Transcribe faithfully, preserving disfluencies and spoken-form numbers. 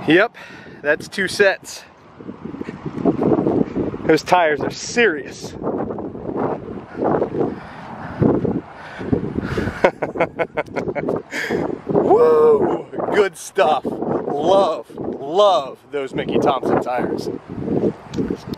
Yep, that's two sets. Those tires are serious. Woo! Good stuff. Love, love those Mickey Thompson tires.